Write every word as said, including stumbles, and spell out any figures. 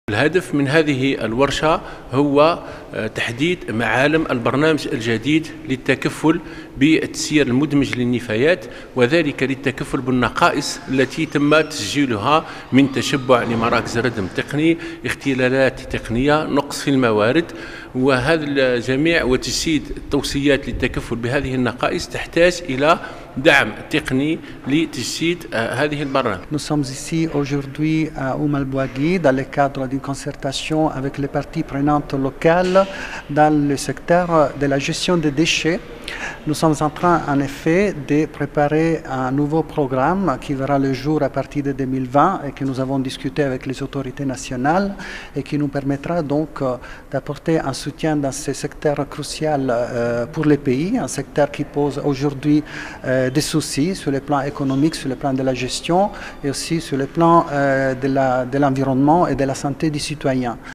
الهدف من هذه الورشة هو تحديد معالم البرنامج الجديد للتكفل بالتسيير المدمج للنفايات، وذلك للتكفل بالنقائص التي تم تسجيلها من تشبع لمراكز الردم التقني، اختلالات تقنية، نقص في الموارد، وهذا الجميع وتجسيد التوصيات للتكفل بهذه النقائص تحتاج إلى دعم تقني لتجسيد هذه البرامج. Nous sommes ici aujourd'hui à Oum al-Bouaghi dans le cadre d'une concertation avec les parties prenantes locales dans le secteur de la gestion des déchets. Nous sommes en train en effet de préparer un nouveau programme qui verra le jour à partir de deux mille vingt et que nous avons discuté avec les autorités nationales et qui nous permettra donc d'apporter un soutien dans ce secteur crucial euh, pour les pays, un secteur qui pose aujourd'hui euh, des soucis sur le plan économique, sur le plan de la gestion et aussi sur le plan euh, de l'environnement et de la santé des citoyens.